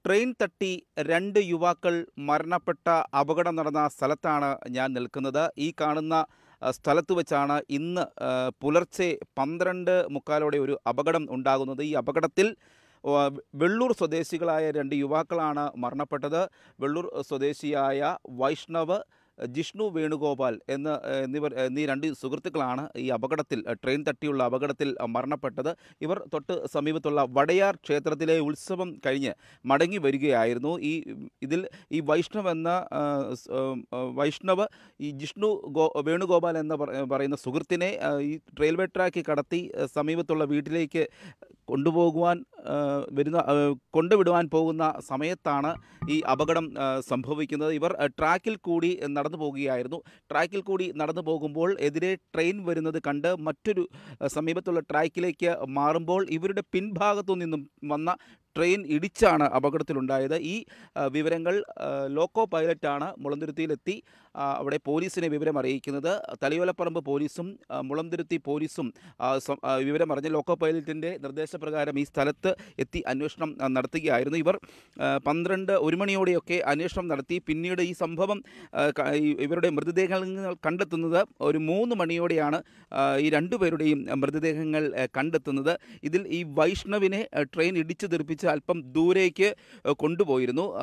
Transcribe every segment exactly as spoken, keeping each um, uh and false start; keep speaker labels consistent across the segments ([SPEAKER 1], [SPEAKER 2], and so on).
[SPEAKER 1] Train തട്ടി രണ്ട് യുവാക്കൾ മരണപ്പെട്ട അപകടം നടന്ന സ്ഥലത്താണ് ഞാൻ നിൽക്കുന്നത്. ഈ കാണുന്ന അഹ്, സ്ഥലത്ത് വെച്ചാണ് ഇന്ന് ആഹ്, പുലർച്ചെ പന്ത്രണ്ട് മുക്കാലോടെ ഒരു അപകടം ഉണ്ടാകുന്നത്. ഈ അപകടത്തിൽ വ വെള്ളൂർ സ്വദേശികളായ രണ്ട് യുവാക്കളാണ് മരണപ്പെട്ടത്. വെള്ളൂർ സ്വദേശിയായ വൈഷ്ണവ്, ജിഷ്ണു വേണുഗോപാൽ എന്ന് എന്നിവർ എന്നീ രണ്ട് സുഹൃത്തുക്കളാണ് ഈ അപകടത്തിൽ ട്രെയിൻ തട്ടിയുള്ള അപകടത്തിൽ മരണപ്പെട്ടത്. ഇവർ തൊട്ട് സമീപത്തുള്ള വടയാർ ക്ഷേത്രത്തിലെ ഉത്സവം കഴിഞ്ഞ് മടങ്ങി വരികയായിരുന്നു. ഈ ഇതിൽ ഈ വൈഷ്ണവ് എന്ന ആ, സ്, ആ, വൈഷ്ണവ് ഈ ജിഷ്ണു ഗോ വേണുഗോപാൽ എന്ന പറ- പറയുന്ന സുഹൃത്തിനെ ആ, ഈ റെയിൽവേ ട്രാക്ക് കടത്തി ആ, സമീപത്തുള്ള വീട്ടിലേക്ക് കൊണ്ടുപോകുവാൻ ആ, വരുന്ന ആ, കൊണ്ടുവിടുവാൻ പോകുന്ന സമയത്താണ് ഈ അപകടം ആ, സംഭവിക്കുന്നത്. ഇവർ ആ, ട്രാക്കിൽ കൂടി നടന്നു പോകുകയായിരുന്നു. ട്രാക്കിൽ കൂടി നടന്നു പോകുമ്പോൾ എതിരെ ട്രെയിൻ വരുന്നത് കണ്ട് മറ്റൊരു ആ, സമീപത്തുള്ള ട്രാക്കിലേക്ക് മാറുമ്പോൾ ഇവരുടെ പിൻഭാഗത്തു നിന്നും വന്ന ട്രെയിൻ ഇടിച്ചാണ് അപകടത്തിലുണ്ടായത്. ഈ ആ, വിവരങ്ങൾ ആ, ലോക്കോ പൈലറ്റാണ് മുളന്തുരുത്തിയിലെത്തി ആ, അവിടെ പോലീസിനെ വിവരം അറിയിക്കുന്നത്. തലയോലപ്പറമ്പ് പോലീസും ആ, മുളന്തുരുത്തി പോലീസും ആ, സം- ആ, വിവരം അറിഞ്ഞ് ലോക്കോ പൈലറ്റിൻ്റെ നിർദ്ദേശപ്രകാരം ഈ സ്ഥലത്ത് എത്തി അന്വേഷണം ആ, നടത്തുകയായിരുന്നു. ഇവർ ആ, പന്ത്രണ്ട് ഒരു മണിയോടെയൊക്കെ അന്വേഷണം നടത്തി. പിന്നീട് ഈ സംഭവം ആ, ക- ഈ ഇവരുടെ മൃതദേഹങ്ങൾ കണ്ടെത്തുന്നത് ഒരു മൂന്ന് മണിയോടെയാണ്. ആ, ഈ രണ്ടുപേരുടെയും മൃതദേഹങ്ങൾ ആ, കണ്ടെത്തുന്നത്. ഇതിൽ ഈ വൈഷ്ണവിനെ ആ, ട്രെയിൻ ഇടിച്ചു തെറിപ്പിച്ച് അല്പം ദൂരേക്ക് ആ, കൊണ്ടുപോയിരുന്നു. ആ,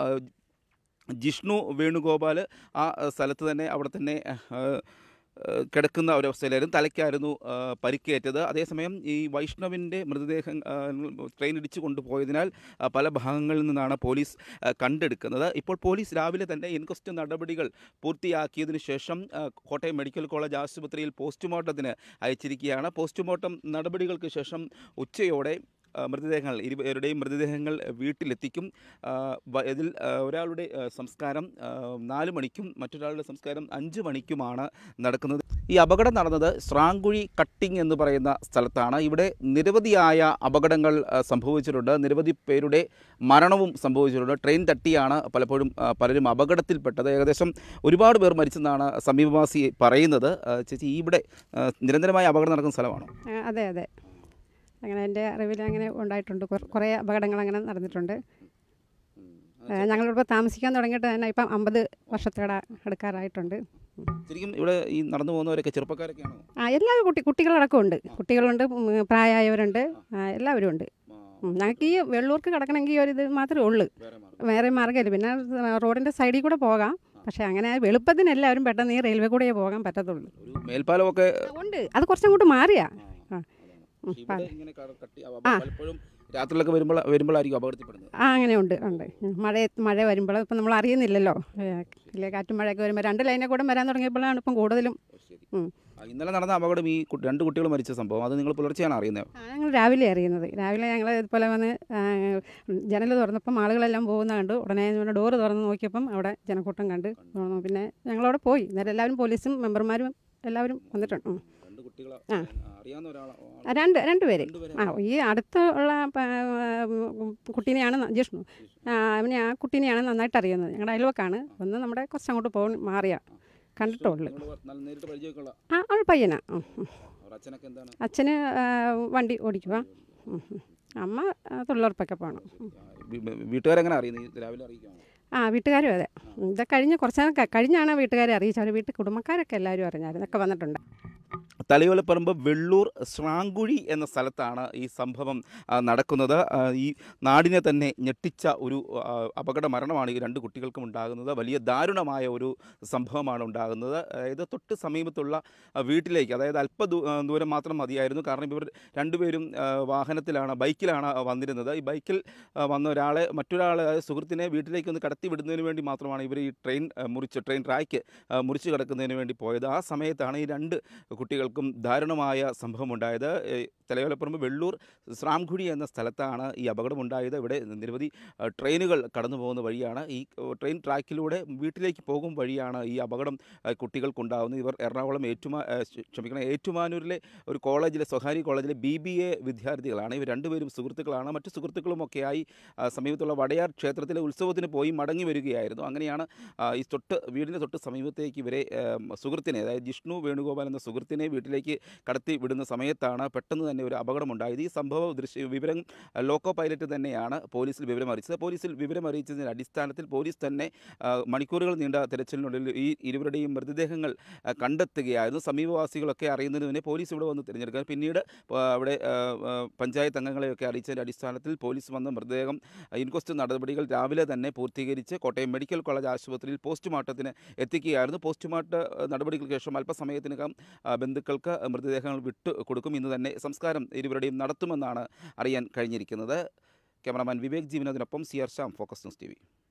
[SPEAKER 1] ജിഷ്ണു വേണുഗോപാൽ ആ ആ, സ്ഥലത്ത് തന്നെ അവിടെ തന്നെ ആ, ആ, കിടക്കുന്ന ഒരവസ്ഥയിലായിരുന്നു. തലയ്ക്കായിരുന്നു ആ, പരിക്കേറ്റത്. അതേസമയം ഈ വൈഷ്ണവിൻ്റെ മൃതദേഹം ആ, ട്രെയിൻ ഇടിച്ചു കൊണ്ടുപോയതിനാൽ ആ, പല ഭാഗങ്ങളിൽ നിന്നാണ് പോലീസ് ആ, കണ്ടെടുക്കുന്നത്. ഇപ്പോൾ പോലീസ് രാവിലെ തന്നെ ഇൻക്വസ്റ്റ് നടപടികൾ പൂർത്തിയാക്കിയതിനു ശേഷം ആ, കോട്ടയം മെഡിക്കൽ കോളേജ് ആശുപത്രിയിൽ പോസ്റ്റ്മോർട്ടത്തിന് അയച്ചിരിക്കുകയാണ്. പോസ്റ്റ്മോർട്ടം നടപടികൾക്ക് ശേഷം ഉച്ചയോടെ ആ, മൃതദേഹങ്ങൾ ഇരുവരുടെയും മൃതദേഹങ്ങൾ വീട്ടിലെത്തിക്കും. ആ, വ- ഇതിൽ ആ, ഒരാളുടെ ആ, സംസ്കാരം ആ, നാല് മണിക്കും മറ്റൊരാളുടെ സംസ്കാരം അഞ്ച് മണിക്കുമാണ് നടക്കുന്നത്. ഈ അപകടം നടന്നത് സ്രാങ്കുഴി കട്ടിങ് എന്ന് പറയുന്ന സ്ഥലത്താണ്. ഇവിടെ നിരവധിയായ അപകടങ്ങൾ ആ, സംഭവിച്ചിട്ടുണ്ട്. നിരവധി പേരുടെ മരണവും സംഭവിച്ചിട്ടുണ്ട്. ട്രെയിൻ തട്ടിയാണ് പലപ്പോഴും ആ, പലരും അപകടത്തിൽപ്പെട്ടത്. ഏകദേശം ഒരുപാട് പേർ മരിച്ചെന്നാണ് സമീപവാസി പറയുന്നത്. ആ, ചേച്ചി, ഇവിടെ ആ, നിരന്തരമായ അപകടം നടക്കുന്ന സ്ഥലമാണോ?
[SPEAKER 2] ആ, അതെ അതെ അങ്ങനെ എൻ്റെ അറിവിൽ അങ്ങനെ ഉണ്ടായിട്ടുണ്ട്. കുറ- കുറേ അപകടങ്ങൾ അങ്ങനെ നടന്നിട്ടുണ്ട്. ആ, ഞങ്ങളിപ്പോൾ താമസിക്കാൻ തുടങ്ങിയിട്ട് തന്നെ ഇപ്പം അമ്പത് വർഷത്തോടെ അടുക്കാറായിട്ടുണ്ട്.
[SPEAKER 1] ശരിക്കും ഇവിടെ ഈ നടന്നു പോകുന്നവരൊക്കെ ചെറുപ്പക്കാരൊക്കെയാണോ?
[SPEAKER 2] ആ എല്ലാവരും കുട്ടി കുട്ടികളടക്കം ഉണ്ട്. കുട്ടികളുണ്ട്, ഉം, പ്രായമായവരുണ്ട്, ആ, എല്ലാവരും ഉണ്ട്. ഉം, ഞങ്ങൾക്ക് ഈ വെള്ളൂർക്ക് കിടക്കണമെങ്കിൽ ഈ ഒരു ഇത് മാത്രമേ ഉള്ളൂ, വേറെ മാർഗ്ഗമില്ല. പിന്നെ റോഡിൻ്റെ സൈഡിൽ കൂടെ പോകാം. പക്ഷേ അങ്ങനെ വെളുപ്പത്തിന് എല്ലാവരും പെട്ടെന്ന് ഈ റെയിൽവേ കൂടെ പോകാൻ പറ്റത്തുള്ളൂ.
[SPEAKER 1] ഒരു മേൽപ്പാലമൊക്കെ
[SPEAKER 2] ഉണ്ട്, അത് കുറച്ചും കൂട്ട് മാറിയാ. ആ ഉം,
[SPEAKER 1] ഇവിടെ ഇങ്ങനെ ക- കട്ടി അവ- പലപ്പോഴും രാത്രിയിലൊക്കെ വരുമ്പോൾ വരുമ്പോഴായിരിക്കും അപകടത്തിൽപ്പെടുന്നത്.
[SPEAKER 2] ആ അങ്ങനെ ഉണ്ട് ഉണ്ട് ഉം. മഴ മഴ വരുമ്പോൾ ഇപ്പം നമ്മൾ അറിയുന്നില്ലല്ലോ. ഇല്ലേ, കാറ്റും മഴയൊക്കെ വരുമ്പോൾ രണ്ട് ലൈനെ കൂടെ വരാൻ തുടങ്ങിയപ്പോഴാണ് ഇപ്പം കൂടുതലും.
[SPEAKER 1] ശരി.
[SPEAKER 2] ഉം.
[SPEAKER 1] ആ, ഇന്നലെ നടന്ന അപകടം ഈ കു- രണ്ട് കുട്ടികൾ മരിച്ച സംഭവം അത് നിങ്ങൾ പുലർച്ചെയാണ് അറിയുന്നത്?
[SPEAKER 2] ആ, ഞങ്ങൾ രാവിലെ അറിയുന്നത്. രാവിലെ ഞങ്ങൾ ഇതുപോലെ വന്ന് ജനൽ തുറന്നപ്പം ആളുകളെല്ലാം പോകുന്ന കണ്ടു. ഉടനെ ഡോറ് തുറന്ന് നോക്കിയപ്പം അവിടെ ജനക്കൂട്ടം കണ്ട്. ഉം, പിന്നെ ഞങ്ങളവിടെ പോയി. നേരെ എല്ലാവരും പോലീസും മെമ്പർമാരും എല്ലാവരും വന്നിട്ടുണ്ട്. ഉം.
[SPEAKER 1] രണ്ട് കുട്ടികളെ
[SPEAKER 2] ആ.
[SPEAKER 1] അറിയാവുന്ന ഒരാളാണ്.
[SPEAKER 2] ആ, രണ്ട് രണ്ട് പേര്. ആ ഈ അടുത്ത ഉള്ള പ- കുട്ടീനെയാണ് ന- ജിഷ്ണു. ആ, അവനെ ആ കുട്ടീനെയാണ് നന്നായിട്ട് അറിയുന്നത്. ഞങ്ങളുടെ അയൽവക്കാണ്. ഒന്ന് നമ്മുടെ കുറച്ചങ്ങോട്ട് പോകും മാറിയ കണ്ടിട്ടുള്ളൂ.
[SPEAKER 1] നല്ല നേരിട്ട് പരിചയമൊക്കെയുള്ള
[SPEAKER 2] ആ അവൾ പയ്യനാ. ഉം, ഉം.
[SPEAKER 1] അവർ അച്ഛനൊക്കെ എന്താണ്?
[SPEAKER 2] അച്ഛന് ആ, വണ്ടി ഓടിക്കുക. ഉം, ഉം. അമ്മ ആ, തൊഴിലുറപ്പൊക്കെ പോകണം. ഉം.
[SPEAKER 1] വീ- വീ- വീട്ടുകാരെങ്ങനെ അറിയുന്നു? ഈ രാവിലെ അറിയിക്കുകയാണോ?
[SPEAKER 2] ആ വീട്ടുകാരും അതെ. ഇത് കഴിഞ്ഞ് കുറച്ച് നാൾ ക- കഴിഞ്ഞാണ് വീട്ടുകാരെ അറിയിച്ചത്. വീട്ടിൽ കുടുംബക്കാരൊക്കെ എല്ലാവരും അറിഞ്ഞായിരുന്നു, ഒക്കെ വന്നിട്ടുണ്ട്.
[SPEAKER 1] തലയോലപ്പറമ്പ് വെള്ളൂർ സ്രാങ്കുഴി എന്ന സ്ഥലത്താണ് ഈ സംഭവം ആ, നടക്കുന്നത്. ആ, ഈ നാടിനെ തന്നെ ഞെട്ടിച്ച ഒരു ആ, അപകട മരണമാണ് ഈ രണ്ട് കുട്ടികൾക്കും ഉണ്ടാകുന്നത്. വലിയ ദാരുണമായ ഒരു സംഭവമാണ് ഉണ്ടാകുന്നത്. ഇത് തൊട്ട് സമീപത്തുള്ള ആ, വീട്ടിലേക്ക്, അതായത് അല്പ ദൂ- ആ, ദൂരം മാത്രം മതിയായിരുന്നു. കാരണം ഇവർ രണ്ടുപേരും ആ, വാഹനത്തിലാണ്, ബൈക്കിലാണ് വന്നിരുന്നത്. ഈ ബൈക്കിൽ ആ, വന്ന ഒരാളെ മറ്റൊരാളെ, അതായത് സുഹൃത്തിനെ വീട്ടിലേക്ക് ഒന്ന് കടത്തി വിടുന്നതിന് വേണ്ടി മാത്രമാണ് ഇവർ ഈ ട്രെയിൻ ആ, മുറിച്ച് ട്രെയിൻ ട്രാക്ക് ആ, മുറിച്ച് കിടക്കുന്നതിന് വേണ്ടി പോയത്. ആ സമയത്താണ് ഈ രണ്ട് കുട്ടികൾക്കും ദാരുണമായ സംഭവമുണ്ടായത്. തലയോലപ്പറമ്പ് വെള്ളൂർ സ്രാംകുഴി എന്ന സ്ഥലത്താണ് ഈ അപകടമുണ്ടായത്. ഇവിടെ നിരവധി ആ, ട്രെയിനുകൾ കടന്നു പോകുന്ന വഴിയാണ്. ഈ ആ, ട്രെയിൻ ട്രാക്കിലൂടെ വീട്ടിലേക്ക് പോകും വഴിയാണ് ഈ അപകടം ആ, കുട്ടികൾക്കുണ്ടാകുന്നത്. ഇവർ എറണാകുളം ഏറ്റുമാ ആ, ക്ഷമിക്കണം ഏറ്റുമാനൂരിലെ ഒരു കോളേജിലെ, സ്വകാര്യ കോളേജിലെ ബി ബി എ വിദ്യാർത്ഥികളാണ്. ഇവർ രണ്ടുപേരും സുഹൃത്തുക്കളാണ്. മറ്റു സുഹൃത്തുക്കളുമൊക്കെയായി ആ, സമീപത്തുള്ള വടയാർ ക്ഷേത്രത്തിലെ ഉത്സവത്തിന് പോയി മടങ്ങി വരികയായിരുന്നു. അങ്ങനെയാണ് ആ, ഈ തൊട്ട് വീടിന് തൊട്ട് സമീപത്തേക്ക് ഇവരെ ആ, സുഹൃത്തിനെ, അതായത് ജിഷ്ണു വേണുഗോപാൽ എന്ന സുഹൃത്ത് സുഹൃത്തിനെ വീട്ടിലേക്ക് കടത്തി വിടുന്ന സമയത്താണ് പെട്ടെന്ന് തന്നെ ഒരു അപകടമുണ്ടായത്. ഈ സംഭവ ദൃശ്യ വിവരം ലോക്കോ പൈലറ്റ് തന്നെയാണ് പോലീസിൽ വിവരം അറിയിച്ചത്. പോലീസിൽ വിവരം അറിയിച്ചതിൻ്റെ അടിസ്ഥാനത്തിൽ പോലീസ് തന്നെ മണിക്കൂറുകൾ നീണ്ട തെരച്ചിലിനുള്ളിൽ ഈ ഇരുവരുടെയും മൃതദേഹങ്ങൾ കണ്ടെത്തുകയായിരുന്നു. സമീപവാസികളൊക്കെ അറിയുന്നതിന് മുന്നേ പോലീസ് ഇവിടെ വന്ന് തിരഞ്ഞെടുക്കുക. പിന്നീട് അവിടെ പഞ്ചായത്ത് അംഗങ്ങളെയൊക്കെ അറിയിച്ചതിൻ്റെ അടിസ്ഥാനത്തിൽ പോലീസ് വന്ന മൃതദേഹം ഇൻക്വസ്റ്റ് നടപടികൾ രാവിലെ തന്നെ പൂർത്തീകരിച്ച് കോട്ടയം മെഡിക്കൽ കോളേജ് ആശുപത്രിയിൽ പോസ്റ്റ്മോർട്ടത്തിന് എത്തിക്കുകയായിരുന്നു. പോസ്റ്റ്മോർട്ടം നടപടികൾക്ക് ശേഷം അല്പസമയത്തിനകം ബന്ധുക്കൾക്ക് മൃതദേഹങ്ങൾ വിട്ടു കൊടുക്കും. ഇന്ന് തന്നെ സംസ്കാരം ഇരുവരുടെയും നടത്തുമെന്നാണ് അറിയാൻ കഴിഞ്ഞിരിക്കുന്നത്. ക്യാമറാമാൻ വിവേക് ജീവനത്തിനൊപ്പം C R Shyam, focus news T V.